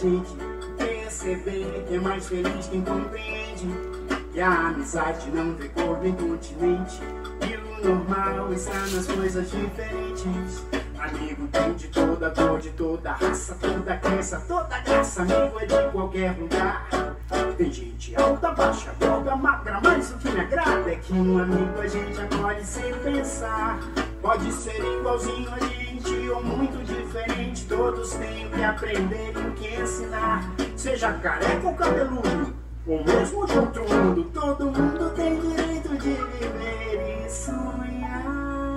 gente perceber que é mais feliz quem compreende que a amizade não vê cor nem continente e o normal está nas coisas diferentes. Amigo tem de toda cor, de toda raça, toda crença, toda graça. Amigo é de qualquer lugar. Tem gente alta, baixa, gorda, magra, mas o que me agrada é que um amigo a gente acolhe sem pensar. Pode ser igualzinho a gente ou muito diferente, todos têm o que aprender e o que ensinar. Seja careca ou cabeludo, ou mesmo de outro mundo, todo mundo tem direito de viver e sonhar.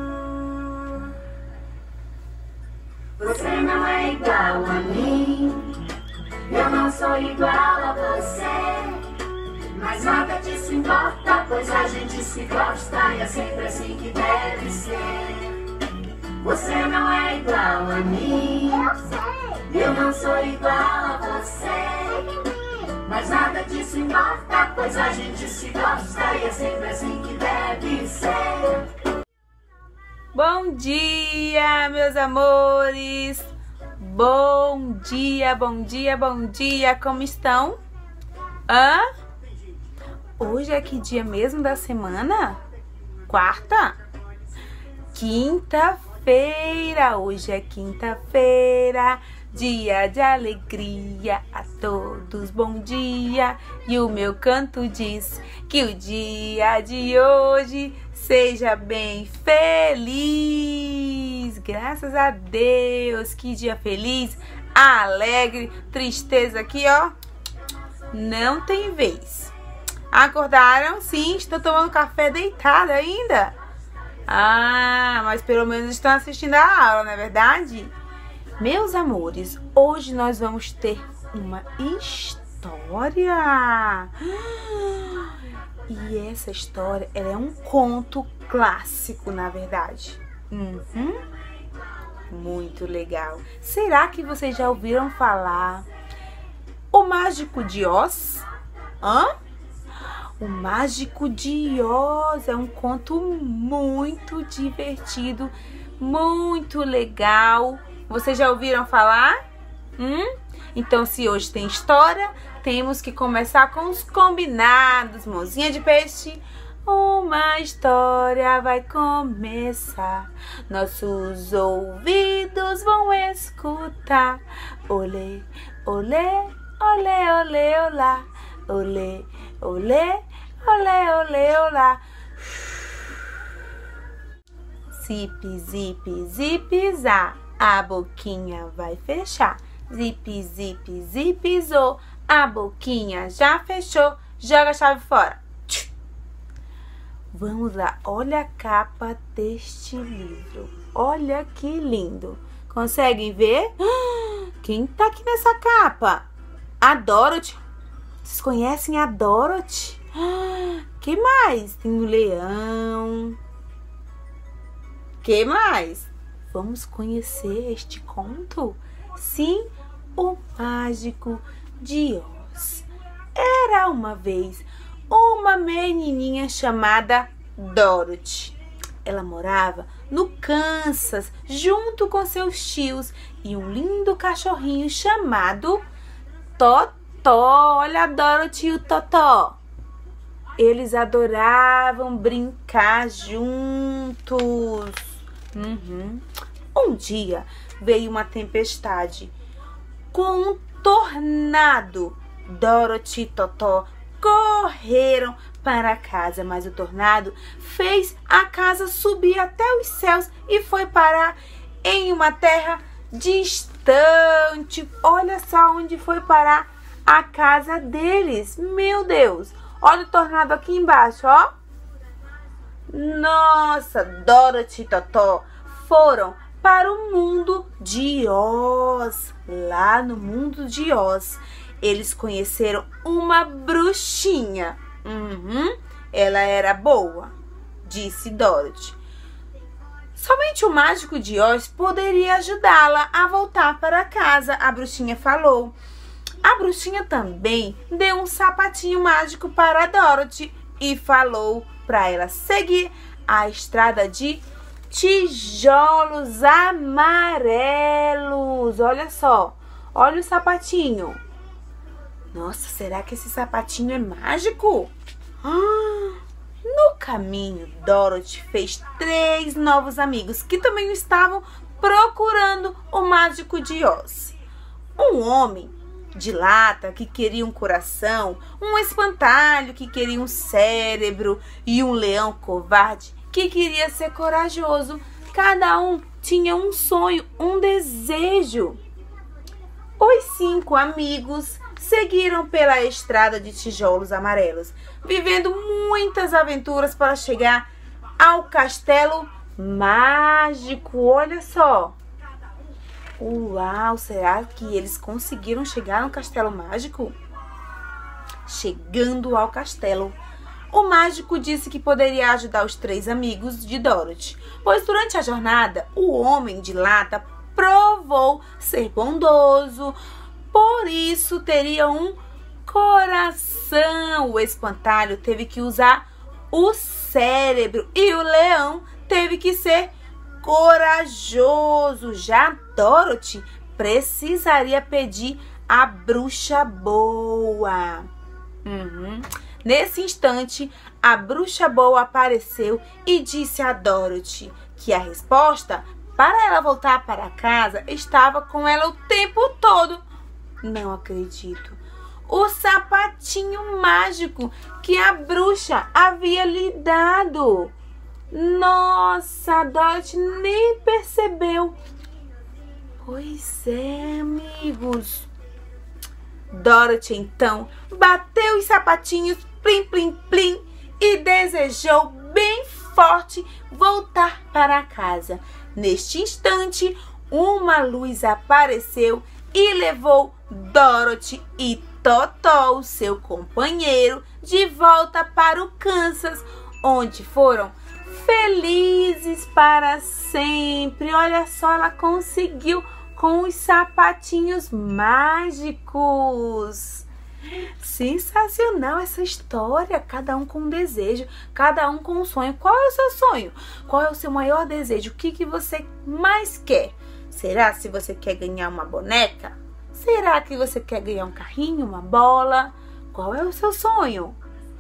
Você não é igual a mim, eu não sou igual a você, mas nada disso importa, pois a gente se gosta e é sempre assim que deve ser. Você não é igual a mim, eu não sou igual a você, mas nada disso importa, pois a gente se gosta e é sempre assim que deve ser. Bom dia, meus amores! Bom dia, bom dia, bom dia! Como estão? Hoje é que dia mesmo da semana? Quarta? Quinta-feira! Hoje é quinta-feira, dia de alegria a todos, bom dia! E o meu canto diz que o dia de hoje seja bem feliz! Graças a Deus! Que dia feliz, alegre, tristeza aqui, ó, não tem vez. Acordaram? Sim, estão tomando café deitada ainda? Mas pelo menos estão assistindo a aula, não é verdade? Meus amores, hoje nós vamos ter uma história. E essa história, ela é um conto clássico, na verdade. Muito legal. Será que vocês já ouviram falar O Mágico de Oz? O Mágico de Oz é um conto muito divertido, muito legal. Vocês já ouviram falar? Então, se hoje tem história, temos que começar com os combinados. Mãozinha de peixe. Uma história vai começar, nossos ouvidos vão escutar. Olê, olê, olê, olê, olá. Olê, olê, olê, olê, olá. Zip, zip, zip, zá, a boquinha vai fechar. Zip, zip, zip, zo, a boquinha já fechou. Joga a chave fora. Vamos lá, olha a capa deste livro. Olha que lindo. Conseguem ver? Quem tá aqui nessa capa? A Dorothy. Vocês conhecem a Dorothy? Que mais? Tem o leão. Que mais? Vamos conhecer este conto? Sim, O Mágico de Oz. Era uma vez uma menininha chamada Dorothy. Ela morava no Kansas, junto com seus tios e um lindo cachorrinho chamado Totó. Olha a Dorothy e o Totó. Eles adoravam brincar juntos. Um dia veio uma tempestade com um tornado. Dorothy e Totó correram para casa, mas o tornado fez a casa subir até os céus e foi parar em uma terra distante. Olha só onde foi parar a casa deles. Meu Deus! Olha o tornado aqui embaixo, ó. Nossa, Dorothy e Totó foram para o mundo de Oz. Lá no mundo de Oz, eles conheceram uma bruxinha. Ela era boa, disse Dorothy. Somente o Mágico de Oz poderia ajudá-la a voltar para casa, a bruxinha falou. A bruxinha também deu um sapatinho mágico para Dorothy e falou para ela seguir a estrada de tijolos amarelos. Olha só. Olha o sapatinho. Nossa, será que esse sapatinho é mágico? No caminho, Dorothy fez 3 novos amigos que também estavam procurando o Mágico de Oz. Um homem de lata que queria um coração, um espantalho que queria um cérebro e um leão covarde que queria ser corajoso. Cada um tinha um sonho, um desejo. Os 5 amigos seguiram pela estrada de tijolos amarelos, vivendo muitas aventuras para chegar ao castelo mágico. Olha só. Uau, será que eles conseguiram chegar no castelo mágico? Chegando ao castelo, o mágico disse que poderia ajudar os 3 amigos de Dorothy, pois durante a jornada, o homem de lata provou ser bondoso, por isso teria um coração. O espantalho teve que usar o cérebro e o leão teve que ser corajoso. Já Dorothy precisaria pedir a bruxa boa. Nesse instante, a bruxa boa apareceu e disse a Dorothy que a resposta para ela voltar para casa estava com ela o tempo todo. Não acredito. O sapatinho mágico que a bruxa havia lhe dado. Nossa, a Dorothy nem percebeu. Pois é, amigos. Dorothy então bateu os sapatinhos, plim, plim, plim, e desejou bem forte voltar para casa. Neste instante, uma luz apareceu e levou Dorothy e Totó, seu companheiro, de volta para o Kansas, onde foram felizes para sempre. Olha só, ela conseguiu com os sapatinhos mágicos. Sensacional essa história. Cada um com um desejo, cada um com um sonho. Qual é o seu sonho? Qual é o seu maior desejo? O que você mais quer? Será se você quer ganhar uma boneca? Será que você quer ganhar um carrinho, uma bola? Qual é o seu sonho?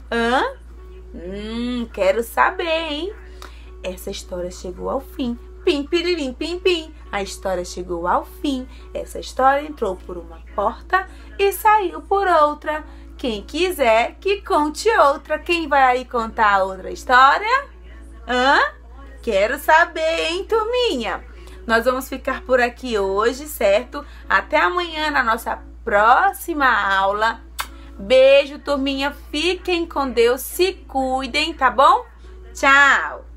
Quero saber, hein? Essa história chegou ao fim. Pim, piririm, pim, pim. A história chegou ao fim. Essa história entrou por uma porta e saiu por outra. Quem quiser que conte outra. Quem vai aí contar a outra história? Quero saber, hein, turminha? Nós vamos ficar por aqui hoje, certo? Até amanhã na nossa próxima aula. Beijo, turminha. Fiquem com Deus. Se cuidem, tá bom? Tchau!